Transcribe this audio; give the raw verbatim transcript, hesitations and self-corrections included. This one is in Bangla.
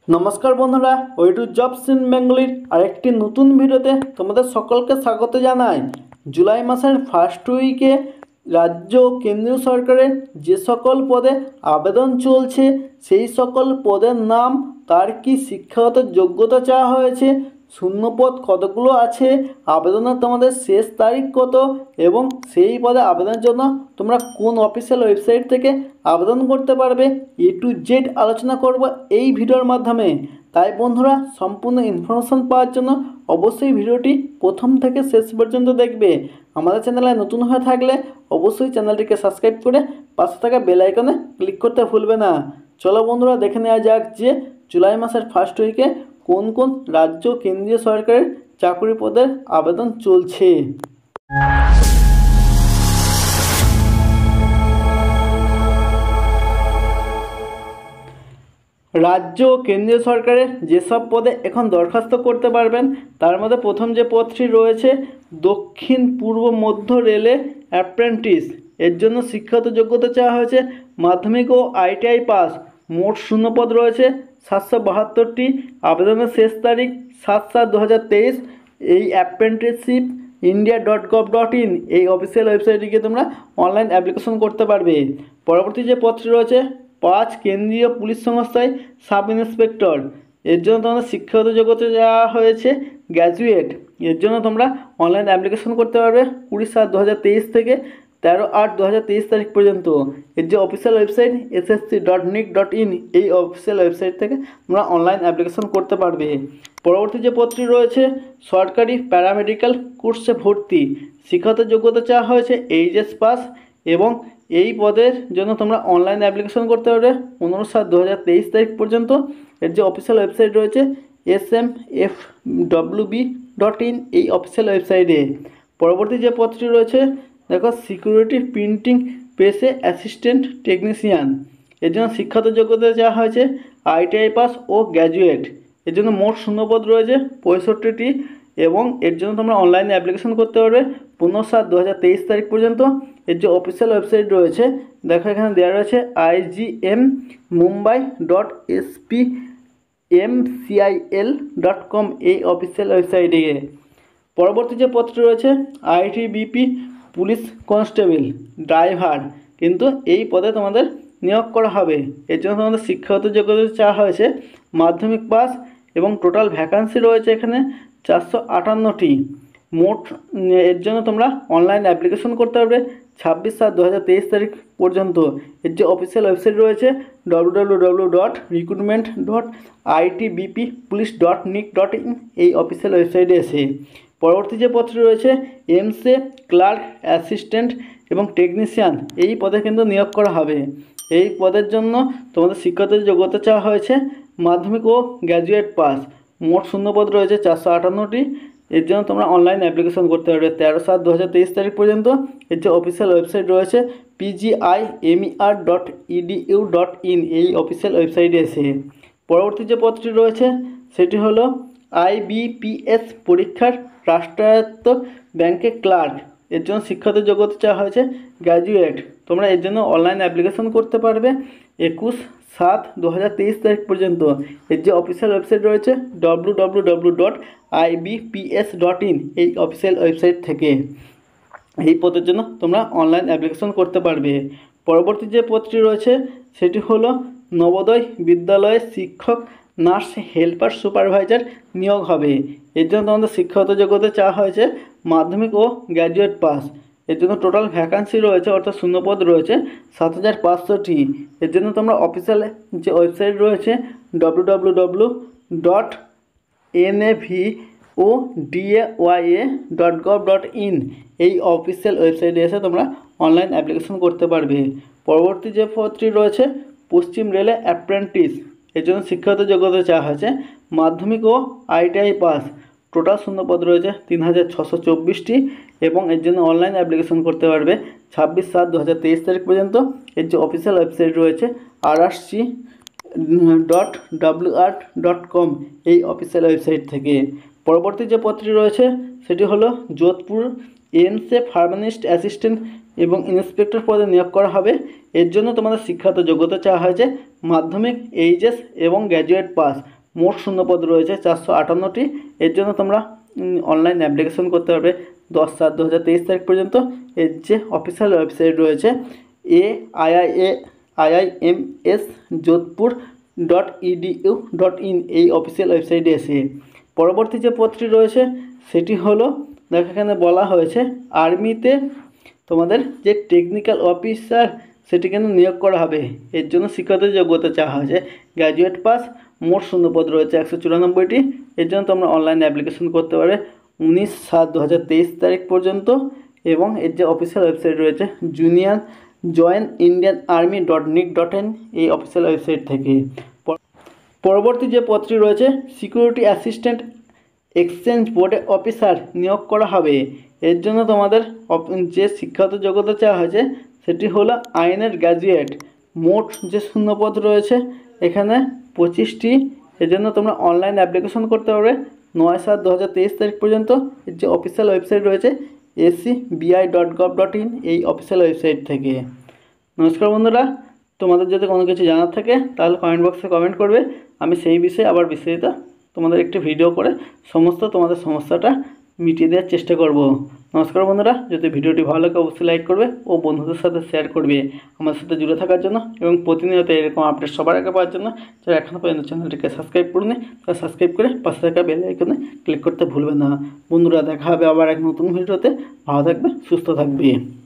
नमस्कार बंधुरा ওয়েটু জবস ইন বেঙ্গলির আরেকটি নতুন ভিডিওতে তোমাদের সকলকে স্বাগত জানাই। জুলাই মাসের ফার্স্ট উইকে রাজ্য ও কেন্দ্রীয় সরকারের যে সকল পদে আবেদন চলছে সেই সকল পদের নাম, তার কি শিক্ষাগত যোগ্যতা চাওয়া হয়েছে, শূন্যপদ কতগুলো আছে, আবেদনের তোমাদের শেষ তারিখ কত এবং সেই পদে আবেদনের জন্য তোমরা কোন অফিসিয়াল ওয়েবসাইট থেকে আবেদন করতে পারবে, এ টু জেড আলোচনা করব এই ভিডিওর মাধ্যমে। তাই বন্ধুরা, সম্পূর্ণ ইনফরমেশন পাওয়ার জন্য অবশ্যই ভিডিওটি প্রথম থেকে শেষ পর্যন্ত দেখবে। আমাদের চ্যানেলে নতুন হয়ে থাকলে অবশ্যই চ্যানেলটিকে সাবস্ক্রাইব করে পাশে থাকা বেল আইকনে ক্লিক করতে ভুলবে না। চলো বন্ধুরা, দেখে নেওয়া যাক যে জুলাই মাসের ফার্স্ট উইকে কোন কোন রাজ্য কেন্দ্রীয় সরকারের চাকরি পদের আবেদন চলছে। রাজ্য ও কেন্দ্রীয় সরকারের যেসব পদে এখন দরখাস্ত করতে পারবেন তার মধ্যে প্রথম যে পদটি রয়েছে দক্ষিণ পূর্ব মধ্য রেলে অ্যাপ্রেন্টিস। এর জন্য শিক্ষাগত যোগ্যতা চাওয়া হয়েছে মাধ্যমিক ও আইটিআই পাস। মোট শূন্যপদ রয়েছে সাতশো বাহাত্তরটি। আবেদনের শেষ তারিখ সাত সাত দু হাজার তেইশ। এই apprenticeship India dot gov dot in এই অফিসিয়াল ওয়েবসাইটে গিয়ে তোমরা অনলাইন অ্যাপ্লিকেশন করতে পারবে। পরবর্তী যে পদটি রয়েছে পাঁচ কেন্দ্রীয় পুলিশ সংস্থায় সাব ইন্সপেক্টর। এর জন্য তোমাদের শিক্ষাগত যোগ্যতা দেওয়া হয়েছে গ্র্যাজুয়েট। এর জন্য তোমরা অনলাইন অ্যাপ্লিকেশন করতে পারবে কুড়ি সাত দু হাজার তেইশ থেকে তেরো আট দু হাজার তেইশ তারিখ পর্যন্ত। এর যে official website S S C dot nic dot in এই অফিসিয়াল ওয়েবসাইট থেকে তোমরা অনলাইন অ্যাপ্লিকেশন করতে পারবে। পরবর্তী যে পদটি রয়েছে সরকারি প্যারামেডিক্যাল কোর্সে ভর্তি। শিক্ষাগত যোগ্যতা চাওয়া হয়েছে এইচএস পাস এবং এই পদের জন্য তোমরা অনলাইন অ্যাপ্লিকেশন করতে পারবে পনেরো সাত দু হাজার তেইশ তারিখ পর্যন্ত। এর যে অফিসিয়াল ওয়েবসাইট রয়েছে S M F W B dot in এই অফিসিয়াল ওয়েবসাইটে। পরবর্তী যে পদটি রয়েছে দেখো সিকিউরিটি প্রিন্টিং প্রেসে অ্যাসিস্ট্যান্ট টেকনিশিয়ান। এর জন্য শিক্ষাগত যোগ্যতা চাওয়া হয়েছে আইটিআই পাস ও গ্র্যাজুয়েট। এর জন্য মোট শূন্যপদ রয়েছে পঁয়ষট্টিটি এবং এর জন্য তোমরা অনলাইনে অ্যাপ্লিকেশন করতে পারবে পনেরো সাত দু হাজার তেইশ তারিখ পর্যন্ত। এর যে অফিসিয়াল ওয়েবসাইট রয়েছে দেখো এখানে দেওয়া রয়েছে IGM Mumbai dot SP M CIL dot com এই অফিসিয়াল ওয়েবসাইটে। পরবর্তী যে পদটি রয়েছে আইটিবিপি পুলিশ কনস্টেবল ড্রাইভার, কিন্তু এই পদে তোমাদের নিয়োগ করা হবে। এর জন্য তোমাদের শিক্ষাগত যোগ্যতা চাওয়া হয়েছে মাধ্যমিক পাস এবং টোটাল ভ্যাকান্সি রয়েছে এখানে চারশো আটান্নটি। মোট এর জন্য তোমরা অনলাইন অ্যাপ্লিকেশন করতে পারবে ছাব্বিশ সাত দু হাজার তেইশ তারিখ পর্যন্ত। এর যে অফিসিয়াল ওয়েবসাইট রয়েছে W W W dot recruitment dot ITBP police dot nic dot in এই অফিসিয়াল ওয়েবসাইটে এসে। পরবর্তী যে পদটি রয়েছে এমসে ক্লার্ক অ্যাসিস্ট্যান্ট এবং টেকনিশিয়ান এই পদে কিন্তু নিয়োগ করা হবে। এই পদের জন্য তোমাদের শিক্ষাগত যোগ্যতা চাওয়া হয়েছে মাধ্যমিক ও গ্র্যাজুয়েট পাস। মোট শূন্যপদ রয়েছে চারশো আটান্নটি। এর জন্য তোমরা অনলাইন অ্যাপ্লিকেশন করতে পারবে তেরো সাত দু হাজার তেইশ তারিখ পর্যন্ত। এর যে অফিসিয়াল ওয়েবসাইট রয়েছে PGI MER dot edu dot in এই অফিসিয়াল ওয়েবসাইটে এসে। পরবর্তী যে পদটি রয়েছে সেটি হলো আইবিপিএস পরীক্ষার রাষ্ট্রায়ত্ত ব্যাংকে ক্লার্ক। এর জন্য শিক্ষাগত যোগ্যতা চাওয়া হয়েছে গ্র্যাজুয়েট। তোমরা এর জন্য অনলাইন অ্যাপ্লিকেশন করতে পারবে একুশ সাত দু হাজার তেইশ তারিখ পর্যন্ত। এর যে অফিসিয়াল ওয়েবসাইট রয়েছে W W W dot IBPS dot in এই অফিসিয়াল ওয়েবসাইট থেকে। এই পদের জন্য তোমরা অনলাইন অ্যাপ্লিকেশন করতে পারবে। পরবর্তী যে পদটি রয়েছে সেটি হলো নবোদয় বিদ্যালয়ে শিক্ষক নার্স হেল্পার সুপারভাইজার নিয়োগ হবে। এর জন্য তোমাদের শিক্ষাগত যোগ্যতা চাওয়া হয়েছে মাধ্যমিক ও গ্র্যাজুয়েট পাস। এর জন্য টোটাল ভ্যাকান্সি রয়েছে অর্থাৎ শূন্যপদ রয়েছে সাত হাজার পাঁচশোটি। এর জন্য তোমরা অফিসিয়াল যে ওয়েবসাইট রয়েছে W W W dot NAV O DAYA dot gov dot in এই অফিসিয়াল ওয়েবসাইটে এসে তোমরা অনলাইন অ্যাপ্লিকেশন করতে পারবে। পরবর্তী যে পদটি রয়েছে পশ্চিম রেলে অ্যাপ্রেন্টিস। এর জন্য শিক্ষাগত যোগ্যতা চাওয়া হয়েছে মাধ্যমিক ও আইটিআই পাস। টোটাল শূন্যপদ রয়েছে তিন হাজার ছশো চব্বিশটি এবং এর জন্য অনলাইন অ্যাপ্লিকেশন করতে পারবে ছাব্বিশ সাত দু হাজার তেইশ তারিখ পর্যন্ত। এর যে অফিসিয়াল ওয়েবসাইট রয়েছে R R C dot W R dot com এই অফিসিয়াল ওয়েবসাইট থেকে। পরবর্তী যে পদটি রয়েছে সেটি হলো যোধপুর এমসে ফার্মাসিস্ট অ্যাসিস্ট্যান্ট এবং ইন্সপেক্টর পদে নিয়োগ করা হবে। এর জন্য তোমাদের শিক্ষাগত যোগ্যতা চাওয়া হয়েছে মাধ্যমিক, এইচএস এবং গ্র্যাজুয়েট পাস। মোট শূন্যপদ রয়েছে চারশো আটান্নটি। এর জন্য তোমরা অনলাইন অ্যাপ্লিকেশন করতে পারবে দশ সাত দু হাজার তেইশ তারিখ পর্যন্ত। এর যে অফিসিয়াল ওয়েবসাইট রয়েছে A I I A I I M S Jodhpur dot edu dot in, এই অফিসিয়াল ওয়েবসাইটে এসে পরবর্তী যে পদটি রয়েছে সেটি হলো, দেখো এখানে বলা হয়েছে আর্মিতে তোমাদের যে টেকনিক্যাল অফিসার সেটি কিন্তু নিয়োগ করা হবে। এর জন্য শিক্ষাগত যোগ্যতা চাওয়া হয়েছে গ্র্যাজুয়েট পাস। মোট শূন্যপদ রয়েছে একশো চুরানব্বইটি। এর জন্য তোমরা অনলাইনে অ্যাপ্লিকেশন করতে পারবে উনিশ সাত দু হাজার তেইশ তারিখ পর্যন্ত। এবং এর যে অফিসিয়াল ওয়েবসাইট রয়েছে junior join Indian army dot nic dot in, এই অফিসিয়াল ওয়েবসাইট থেকে। পরবর্তী যে পদটি রয়েছে সিকিউরিটি অ্যাসিস্ট্যান্ট এক্সচেঞ্জ বোর্ডে অফিসার নিয়োগ করা হবে। এর জন্য তোমাদের যে শিক্ষাগত যোগ্যতা চাওয়া হয়েছে সেটি হলো আইনের গ্র্যাজুয়েট। মোট যে শূন্যপদ রয়েছে এখানে পঁচিশটি। এর জন্য তোমরা অনলাইন অ্যাপ্লিকেশন করতে পারবে নয় সাত দু হাজার তেইশ তারিখ পর্যন্ত। এর যে অফিসিয়াল ওয়েবসাইট রয়েছে AC BI dot gov dot in, এই অফিসিয়াল ওয়েবসাইট থেকে। নমস্কার বন্ধুরা, তোমাদের যদি কোনো কিছু জানার থাকে তাহলে কমেন্ট বক্সে কমেন্ট করবে। আমি সেই বিষয়ে আবার বিস্তারিত তোমাদের একটি ভিডিও করে সমস্ত তোমাদের সমস্যাটা মিটিয়ে দেওয়ার চেষ্টা করব। নমস্কার বন্ধুরা, যদি ভিডিওটি ভালো লাগে অবশ্যই লাইক করবে ও বন্ধুদের সাথে শেয়ার করবে আমার সাথে জুড়ে থাকার জন্য এবং প্রতিনিয়ত এরকম আপডেট সবার আগে পাওয়ার জন্য। যারা এখনও পর্যন্ত চ্যানেলটিকে সাবস্ক্রাইব করুন তারা সাবস্ক্রাইব করে পাশে থাকা বেল আইকনে ক্লিক করতে ভুলবেন না। বন্ধুরা, দেখা হবে আবার এক নতুন ভিডিওতে। ভালো থাকবে, সুস্থ থাকবে।